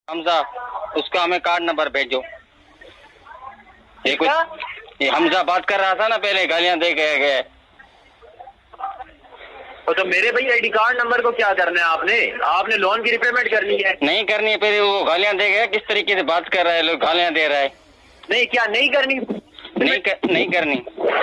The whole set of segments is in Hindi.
हमजा, उसका हमें कार्ड नंबर भेजो। ये हमजा बात कर रहा था ना, पहले गालियां दे गए। तो मेरे भाई आईडी कार्ड नंबर को क्या करना है? आपने लोन की रिपेमेंट करनी है? नहीं करनी है। फिर वो गालियां दे गए, किस तरीके से बात कर रहा है, लोग गालियां दे रहा है। नहीं, क्या नहीं करनी? नहीं करनी।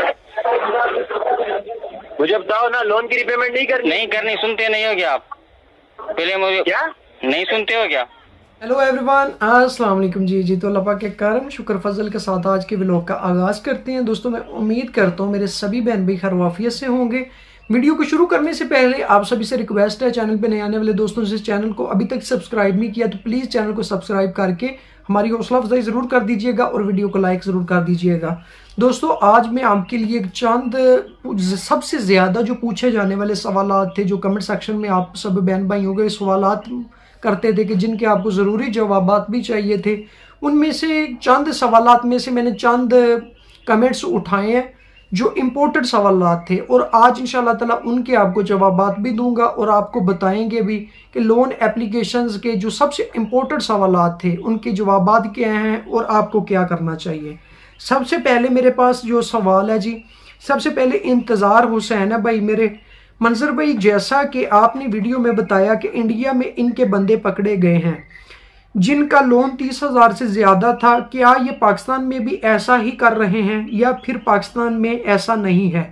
मुझे बताओ ना, लोन की रिपेमेंट नहीं करनी। सुनते नहीं हो क्या आप? पहले मुझे क्या नहीं सुनते हो क्या? हेलो एवरीवन, अस्सलाम वालेकुम। जी तो अल्लाह पाक के करम शुक्र फजल के साथ आज के व्लॉग का आगाज़ करते हैं। दोस्तों, मैं उम्मीद करता हूँ मेरे सभी बहन भाई खैर वाफियत से होंगे। वीडियो को शुरू करने से पहले आप सभी से रिक्वेस्ट है, चैनल पे नए आने वाले दोस्तों से चैनल को अभी तक सब्सक्राइब नहीं किया तो प्लीज़ चैनल को सब्सक्राइब करके हमारी हौसला अफजाई ज़रूर कर दीजिएगा और वीडियो को लाइक ज़रूर कर दीजिएगा। दोस्तों, आज मैं आपके लिए चंद सबसे ज़्यादा जो पूछे जाने वाले सवालात थे, जो कमेंट सेक्शन में आप सब बहन भाइयों के सवालात करते थे कि जिनके आपको ज़रूरी जवाबात भी चाहिए थे, उनमें से चंद सवालात में से मैंने चंद कमेंट्स उठाए हैं जो इम्पोर्टेंट सवालात थे, और आज इंशाल्लाह ताला उनके आपको जवाबात भी दूंगा और आपको बताएंगे भी कि लोन एप्लीकेशंस के जो सबसे इम्पोर्टेंट सवालात थे उनके जवाबात क्या हैं और आपको क्या करना चाहिए। सबसे पहले मेरे पास जो सवाल है जी, सबसे पहले इंतज़ार हुसैन है भाई मेरे। मंजर भाई, जैसा कि आपने वीडियो में बताया कि इंडिया में इनके बंदे पकड़े गए हैं जिनका लोन 30,000 से ज़्यादा था, क्या ये पाकिस्तान में भी ऐसा ही कर रहे हैं या फिर पाकिस्तान में ऐसा नहीं है?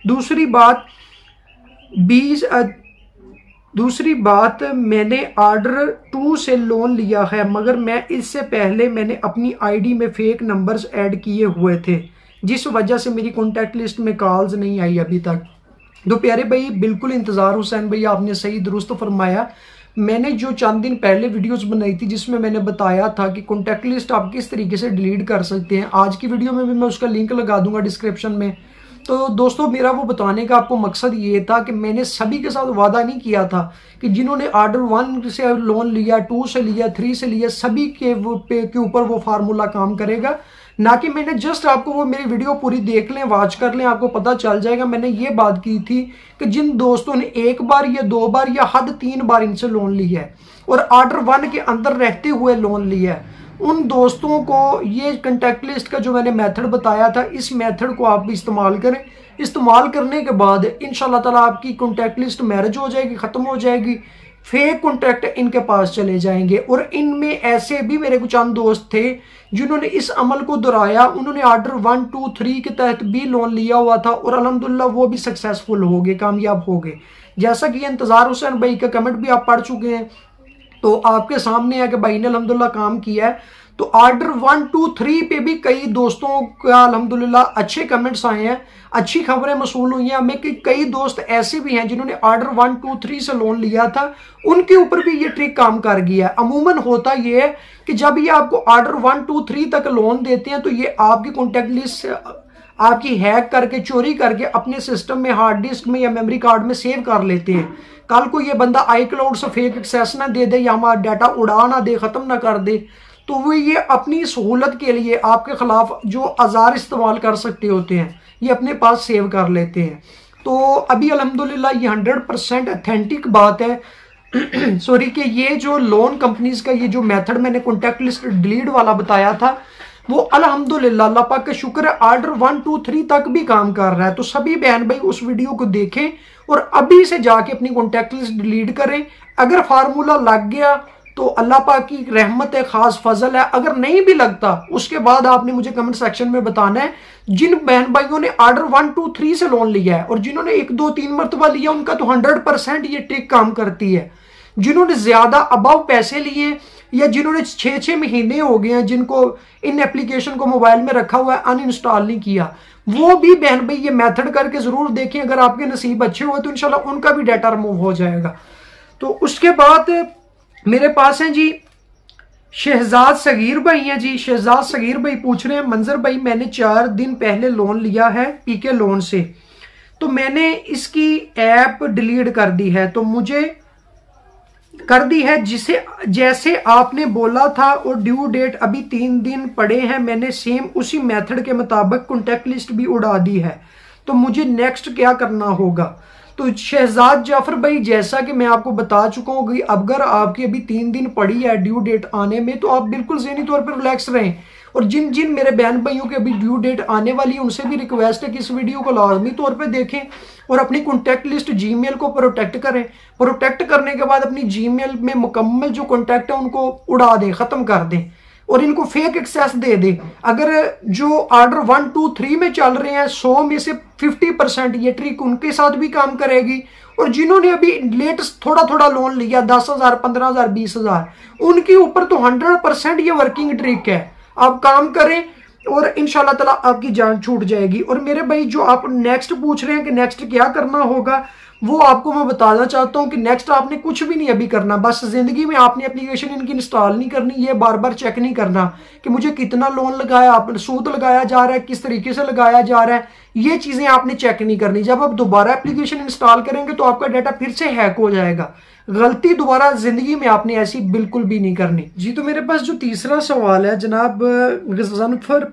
दूसरी बात, मैंने ऑर्डर 2 से लोन लिया है, मगर मैं इससे पहले मैंने अपनी आईडी में फेक नंबर्स ऐड किए हुए थे, जिस वजह से मेरी कॉन्टैक्ट लिस्ट में कॉल्स नहीं आई अभी तक। तो प्यारे भाई, बिल्कुल इंतज़ार हुसैन भाई, आपने सही दुरुस्त फरमाया। मैंने जो चंद दिन पहले वीडियोस बनाई थी जिसमें मैंने बताया था कि कॉन्टैक्ट लिस्ट आप किस तरीके से डिलीट कर सकते हैं, आज की वीडियो में भी मैं उसका लिंक लगा दूंगा डिस्क्रिप्शन में। तो दोस्तों, मेरा वो बताने का आपको मकसद ये था कि मैंने सभी के साथ वादा नहीं किया था कि जिन्होंने ऑर्डर 1 से लोन लिया, 2 से लिया, 3 से लिया, सभी के ऊपर वो फार्मूला काम करेगा। ना कि मैंने जस्ट आपको वो मेरी वीडियो पूरी देख लें, वॉच कर लें, आपको पता चल जाएगा। मैंने ये बात की थी कि जिन दोस्तों ने 1 बार या 2 बार या हद 3 बार इनसे लोन लिया है और ऑर्डर 1 के अंदर रहते हुए लोन लिया है, उन दोस्तों को ये कॉन्टैक्ट लिस्ट का जो मैंने मेथड बताया था, इस मेथड को आप भी इस्तेमाल करें। इस्तेमाल करने के बाद इंशाल्लाह ताला आपकी कॉन्टैक्ट लिस्ट मैनेज हो जाएगी, ख़त्म हो जाएगी, फेक कॉन्टैक्ट इनके पास चले जाएंगे। और इनमें ऐसे भी मेरे कुछ चंद दोस्त थे जिन्होंने इस अमल को दोहराया, उन्होंने ऑर्डर 1, 2, 3 के तहत भी लोन लिया हुआ था और अल्हम्दुलिल्लाह वो भी सक्सेसफुल हो गए, कामयाब हो गए। जैसा कि इंतज़ार हुसैन भाई का कमेंट भी आप पढ़ चुके हैं, तो आपके सामने है कि भाई ने अल्हम्दुलिल्लाह काम किया है। तो ऑर्डर 1, 2, 3 पे भी कई दोस्तों का अल्हम्दुलिल्लाह अच्छे कमेंट्स आए हैं, अच्छी खबरें मसूल हुई हैं हमें कि कई दोस्त ऐसे भी हैं जिन्होंने ऑर्डर 1, 2, 3 से लोन लिया था, उनके ऊपर भी ये ट्रिक काम कर गया है। अमूमन होता ये है कि जब ये आपको ऑर्डर 1, 2, 3 तक लोन देते हैं तो ये आपकी कॉन्टैक्ट लिस्ट आपकी हैक करके, चोरी करके अपने सिस्टम में, हार्ड डिस्क में या मेमोरी कार्ड में सेव कर लेते हैं। कल को ये बंदा iCloud से फेक एक्सेस ना दे दे या हमारा डाटा उड़ा ना दे, ख़त्म ना कर दे, तो वो ये अपनी सहूलत के लिए आपके खिलाफ जो औजार इस्तेमाल कर सकते होते हैं ये अपने पास सेव कर लेते हैं। तो अभी अल्हम्दुलिल्लाह ये 100% ऑथेंटिक बात है सॉरी, कि ये जो लोन कंपनीज का ये जो मेथड मैंने कॉन्टैक्ट लिस्ट डिलीट वाला बताया था, वो अल्हम्दुलिल्लाह अल्लाह पाक का शुक्र है ऑर्डर 1, 2, 3 तक भी काम कर रहा है। तो सभी बहन भाई उस वीडियो को देखें और अभी से जाके अपनी कॉन्टैक्ट लिस्ट डिलीट करें। अगर फार्मूला लग गया तो अल्लाह पाक की रहमत है, खास फजल है। अगर नहीं भी लगता, उसके बाद आपने मुझे कमेंट सेक्शन में बताना है जिन बहन भाइयों ने ऑर्डर 1, 2, 3 से लोन लिया है और जिन्होंने 1, 2, 3 मरतबा लिया, उनका तो 100% ये ट्रिक काम करती है। जिन्होंने ज्यादा अबव पैसे लिए या जिन्होंने 6-6 महीने हो गए हैं जिनको इन एप्लीकेशन को मोबाइल में रखा हुआ है, अनइंस्टॉल नहीं किया, वो भी बहन भाई ये मेथड करके जरूर देखें। अगर आपके नसीब अच्छे हुए तो इंशाल्लाह उनका भी डाटा रिमूव हो जाएगा। तो उसके बाद मेरे पास हैं जी शहजाद सगीर भाई हैं जी। शहजाद सगीर भाई पूछ रहे हैं, मंजर भाई मैंने 4 दिन पहले लोन लिया है पीके लोन से, तो मैंने इसकी ऐप डिलीट कर दी है, तो मुझे कर दी है जिसे जैसे आपने बोला था और ड्यू डेट अभी 3 दिन पड़े हैं, मैंने सेम उसी मेथड के मुताबिक कॉन्टैक्ट लिस्ट भी उड़ा दी है, तो मुझे नेक्स्ट क्या करना होगा? तो शहजाद जाफर भाई, जैसा कि मैं आपको बता चुका हूँ कि अगर आपकी अभी 3 दिन पड़ी है ड्यू डेट आने में, तो आप बिल्कुल ज़हनी तौर पर रिलैक्स रहें। और जिन जिन मेरे बहन भाइयों के अभी ड्यू डेट आने वाली है, उनसे भी रिक्वेस्ट है कि इस वीडियो को लाजमी तौर पे देखें और अपनी कॉन्टैक्ट लिस्ट जीमेल को प्रोटेक्ट करें। प्रोटेक्ट करने के बाद अपनी जीमेल में मुकम्मल जो कॉन्टैक्ट है उनको उड़ा दें, ख़त्म कर दें और इनको फेक एक्सेस दे दें। अगर जो ऑर्डर 1, 2, 3 में चल रहे हैं, 100 में से 50% ये ट्रिक उनके साथ भी काम करेगी। और जिन्होंने अभी लेटेस्ट थोड़ा थोड़ा लोन लिया 10,000, 15,000, 20,000, उनके ऊपर तो 100% ये वर्किंग ट्रिक है। आप काम करें और इंशाल्लाह ताला आपकी जान छूट जाएगी। और मेरे भाई, जो आप नेक्स्ट पूछ रहे हैं कि नेक्स्ट क्या करना होगा, वो आपको मैं बताना चाहता हूं कि नेक्स्ट आपने कुछ भी नहीं अभी करना। बस जिंदगी में आपने एप्लीकेशन इनकी इंस्टॉल नहीं करनी, ये बार बार चेक नहीं करना कि मुझे कितना लोन लगाया, आपने सूद लगाया जा रहा है, किस तरीके से लगाया जा रहा है, ये चीजें आपने चेक नहीं करनी। जब आप दोबारा एप्लीकेशन इंस्टॉल करेंगे तो आपका डाटा फिर से हैक हो जाएगा। गलती दोबारा जिंदगी में आपने ऐसी बिल्कुल भी नहीं करनी जी। तो मेरे पास जो तीसरा सवाल है जनाब गजनफर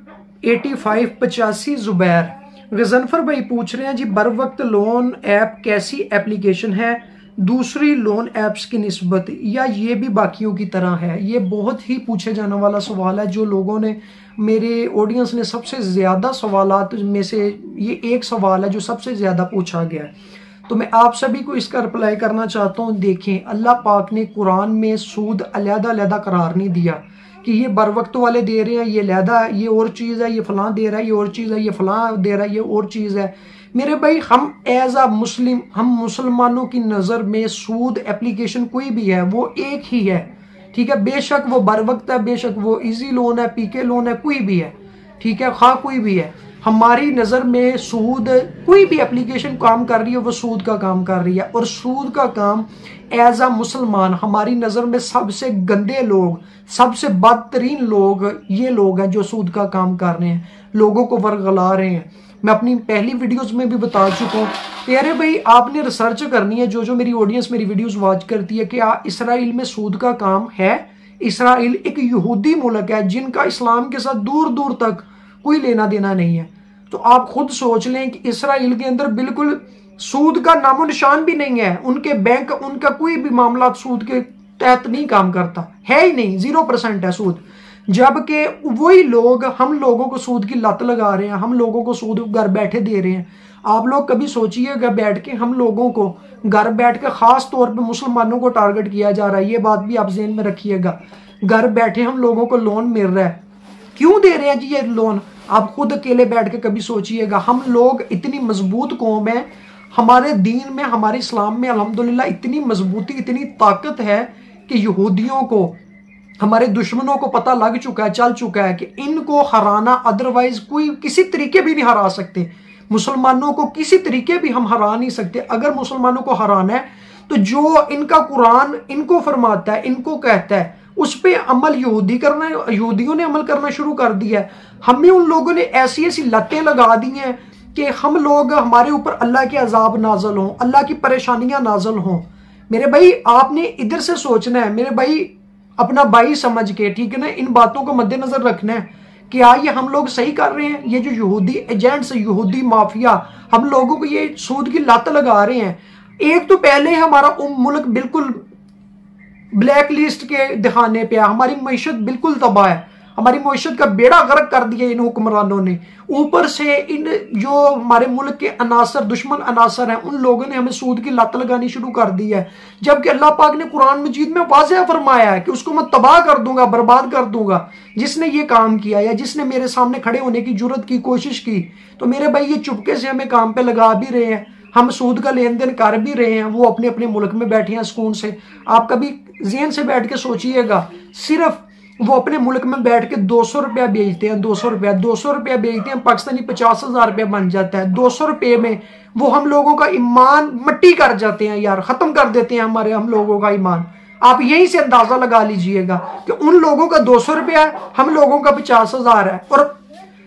8585 जुबैर, गजनफर भाई पूछ रहे हैं जी, बर वक्त लोन ऐप कैसी एप्लीकेशन है दूसरी लोन ऐप्स की निस्बत, या ये भी बाकियों की तरह है? ये बहुत ही पूछे जाने वाला सवाल है। जो लोगों ने, मेरे ऑडियंस ने सबसे ज़्यादा सवालात में से ये एक सवाल है जो सबसे ज़्यादा पूछा गया है। तो मैं आप सभी को इसका रिप्लाई करना चाहता हूँ। देखें, अल्लाह पाक ने कुरान में सूद अलहदा करार नहीं दिया कि ये बर वक्त वाले दे रहे हैं, ये अलहदा है, ये और चीज़ है, ये फलां दे रहा है, ये और चीज़ है, ये फलां दे रहा है, ये और चीज़ है। मेरे भाई, हम एज आ मुस्लिम, हम मुसलमानों की नज़र में सूद एप्लीकेशन कोई भी है वो एक ही है, ठीक है। बेशक वो बर वक्त है, बेशक वो इजी लोन है, पीके लोन है, कोई भी है, ठीक है, खा कोई भी है। हमारी नज़र में सूद, कोई भी एप्लीकेशन काम कर रही है वो सूद का काम कर रही है। और सूद का काम एज आ मुसलमान हमारी नज़र में सबसे गंदे लोग, सबसे बदतरीन लोग ये लोग हैं जो सूद का काम कर रहे हैं, लोगों को वर्गला रहे हैं। मैं अपनी पहली वीडियोस में भी बता चुका हूँ कि अरे भाई, आपने रिसर्च करनी है। जो मेरी ऑडियंस मेरी वीडियोस वॉच करती है कि इसराइल में सूद का काम है। इसराइल एक यहूदी मुल्क है जिनका इस्लाम के साथ दूर दूर तक कोई लेना देना नहीं है। तो आप खुद सोच लें कि इसराइल के अंदर बिल्कुल सूद का नामो निशान भी नहीं है। उनके बैंक, उनका कोई भी मामला सूद के तहत नहीं काम करता है ही नहीं, 0% है सूद। जबकि वही लोग हम लोगों को सूद की लत लगा रहे हैं, हम लोगों को सूद घर बैठे दे रहे हैं। आप लोग कभी सोचिएगा बैठ के, हम लोगों को घर बैठ के खास तौर पे मुसलमानों को टारगेट किया जा रहा है। ये बात भी आप ज़हन में रखिएगा। घर बैठे हम लोगों को लोन मिल रहा है, क्यों दे रहे हैं जी ये लोन? आप खुद अकेले बैठ के कभी सोचिएगा। हम लोग इतनी मजबूत कौम है, हमारे दीन में, हमारे इस्लाम में अल्हम्दुलिल्लाह इतनी मजबूती, इतनी ताकत है कि यहूदियों को, हमारे दुश्मनों को पता लग चुका है, चल चुका है कि इनको हराना अदरवाइज कोई किसी तरीके भी नहीं हरा सकते। मुसलमानों को किसी तरीके भी हम हरा नहीं सकते। अगर मुसलमानों को हराना है तो जो इनका कुरान इनको फरमाता है, इनको कहता है, उस पर अमल यहूदी करना, यहूदियों ने अमल करना शुरू कर दिया है। हमें उन लोगों ने ऐसी ऐसी लतें लगा दी हैं कि हम लोग, हमारे ऊपर अल्लाह के अजाब नाजल हों, अल्लाह की परेशानियां नाजल हों। मेरे भाई, आपने इधर से सोचना है, मेरे भाई, अपना भाई समझ के, ठीक है ना, इन बातों को मद्देनजर रखना है कि ये हम लोग सही कर रहे हैं। ये जो यहूदी एजेंट्स, यहूदी माफिया हम लोगों को ये सूद की लत लगा रहे हैं। एक तो पहले हमारा मुल्क बिल्कुल ब्लैक लिस्ट के दिखाने पे है, हमारी मईशत बिल्कुल तबाह है, हमारी मईशत का बेड़ा गर्क कर दिया इन हुक्मरानों ने। ऊपर से इन जो हमारे मुल्क के अनासर, दुश्मन अनासर हैं, उन लोगों ने हमें सूद की लत लगानी शुरू कर दी है। जबकि अल्लाह पाक ने कुरान मजीद में वाज़ेह फरमाया है कि उसको मैं तबाह कर दूंगा, बर्बाद कर दूंगा जिसने ये काम किया या जिसने मेरे सामने खड़े होने की जुर्रत की, कोशिश की। तो मेरे भाई, ये चुपके से हमें काम पे लगा भी रहे हैं, हम सूद का लेन देन कर भी रहे हैं, वो अपने अपने मुल्क में बैठे हैं सुकून से। आप कभी ज़हन से बैठ के सोचिएगा, सिर्फ वो अपने मुल्क में बैठ के 200 रुपया बेचते हैं, 200 रुपया बेचते हैं, पाकिस्तानी 50,000 रुपया बन जाता है। 200 रुपये में वो हम लोगों का ईमान मट्टी कर जाते हैं यार, खत्म कर देते हैं हम लोगों का ईमान। आप यहीं से अंदाजा लगा लीजिएगा कि उन लोगों का 200 रुपया है, हम लोगों का 50,000 है, और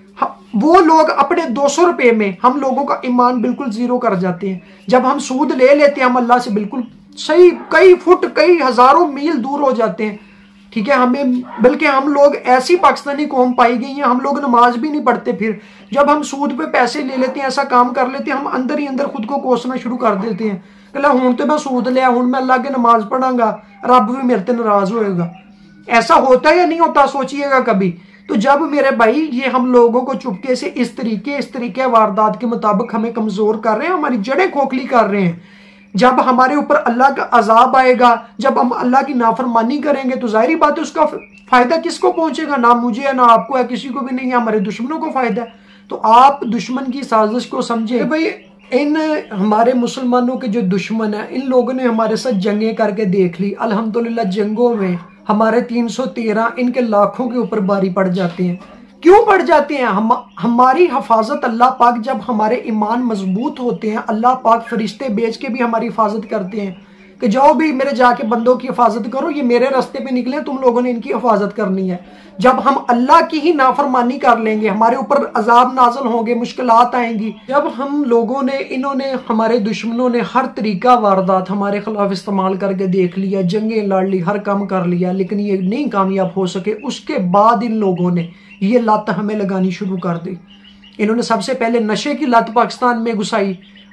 वो लोग अपने 200 रुपये में हम लोगों का ईमान बिल्कुल जीरो कर जाते हैं। जब हम सूद ले लेते हैं, हम अल्लाह से बिल्कुल सही कई फुट, कई हजारों मील दूर हो जाते हैं, ठीक है। हमें बल्कि हम लोग ऐसी पाकिस्तानी कौम पाई गई है, हम लोग नमाज भी नहीं पढ़ते, फिर जब हम सूद पे पैसे ले लेते हैं, ऐसा काम कर लेते हैं, हम अंदर ही अंदर खुद को कोसना शुरू कर देते हैं कि हुण तो मैं सूद लिया, हुण मैं अल्लाह की नमाज पढ़ांगा, रब भी मेरे से नाराज होएगा। ऐसा होता है या नहीं होता, सोचिएगा कभी। तो जब मेरे भाई ये हम लोगों को चुपके से इस तरीके वारदात के मुताबिक हमें कमजोर कर रहे हैं, हमारी जड़ें खोखली कर रहे हैं, जब हमारे ऊपर अल्लाह का अजाब आएगा, जब हम अल्लाह की नाफरमानी करेंगे, तो जाहिर बात है उसका फायदा किसको पहुंचेगा? ना मुझे है, ना आपको है, किसी को भी नहीं है, हमारे दुश्मनों को फायदा है। तो आप दुश्मन की साजिश को समझे भाई। इन हमारे मुसलमानों के जो दुश्मन है, इन लोगों ने हमारे साथ जंगें करके देख ली, अल्हम्दुलिल्लाह जंगों में हमारे 313, इनके लाखों के ऊपर बारी पड़ जाते हैं। क्यों पड़ जाते हैं? हमारी हिफाजत अल्लाह पाक, जब हमारे ईमान मजबूत होते हैं, अल्लाह पाक फरिश्ते भेज के भी हमारी हिफाजत करते हैं कि जाओ भी मेरे जाके बंदों की हिफाजत करो, ये मेरे रास्ते पे निकले, तुम लोगों ने इनकी हिफाजत करनी है। जब हम अल्लाह की ही नाफरमानी कर लेंगे, हमारे ऊपर अजाब नाजल होंगे, मुश्किलात आएंगी। जब हम लोगों ने, इन्होंने, हमारे दुश्मनों ने हर तरीका वारदात हमारे खिलाफ इस्तेमाल करके देख लिया, जंगें लड़ ली, हर काम कर लिया, लेकिन ये नहीं कामयाब हो सके। उसके बाद इन लोगों ने ये लत हमें लगानी शुरू कर दी। इन्होंने सबसे पहले नशे की लत पाकिस्तान में घुसाई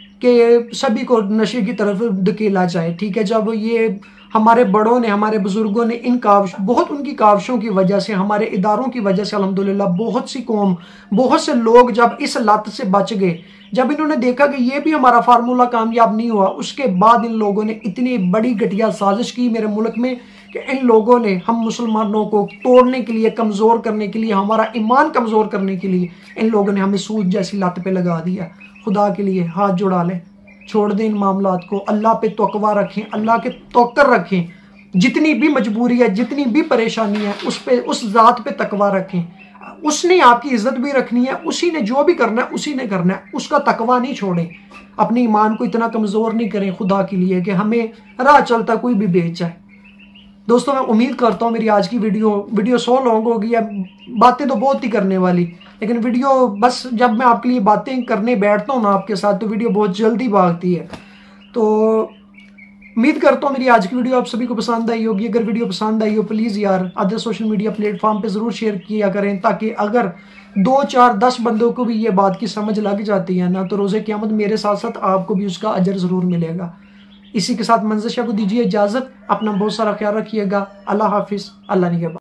कि सभी को नशे की तरफ धकेला जाए, ठीक है। जब ये हमारे बड़ों ने, हमारे बुजुर्गों ने इन बहुत उनकी काविशों की वजह से, हमारे इदारों की वजह से अल्हम्दुलिल्लाह बहुत सी कौम, बहुत से लोग जब इस लत से बच गए, जब इन्होंने देखा कि ये भी हमारा फार्मूला कामयाब नहीं हुआ, उसके बाद इन लोगों ने इतनी बड़ी घटिया साजिश की मेरे मुल्क में कि इन लोगों ने हम मुसलमानों को तोड़ने के लिए, कमज़ोर करने के लिए, हमारा ईमान कमज़ोर करने के लिए, इन लोगों ने हमें सूद जैसी लत पे लगा दिया। खुदा के लिए हाथ जुड़ा लें, छोड़ दें इन मामलात को, अल्लाह पे तौक़्वा रखें, अल्लाह के तवक्कुल रखें। जितनी भी मजबूरी है, जितनी भी परेशानी है, उस ज़ात पे तकवा रखें। उसने आपकी इज्जत भी रखनी है, उसी ने जो भी करना है उसी ने करना है, उसका तकवा नहीं छोड़ें। अपने ईमान को इतना कमज़ोर नहीं करें खुदा के लिए कि हमें राह चलता कोई भी बेच जाए। दोस्तों, मैं उम्मीद करता हूँ मेरी आज की वीडियो 100 लॉन्ग होगी। अब बातें तो बहुत ही करने वाली, लेकिन वीडियो बस जब मैं आपके लिए बातें करने बैठता हूँ ना आपके साथ, तो वीडियो बहुत जल्दी भागती है। तो उम्मीद करता हूँ मेरी आज की वीडियो आप सभी को पसंद आई होगी। अगर वीडियो पसंद आई हो, प्लीज़ यार अदर सोशल मीडिया प्लेटफॉर्म पे ज़रूर शेयर किया करें, ताकि अगर 2, 4, 10 बंदों को भी ये बात की समझ लग जाती है ना, तो रोज़े क़यामत मेरे साथ साथ आपको भी उसका अजर ज़रूर मिलेगा। इसी के साथ मंज़र शाह को दीजिए इजाज़त। अपना बहुत सारा ख्याल रखिएगा। अल्लाह हाफिज़। अल्लाह निगहबान।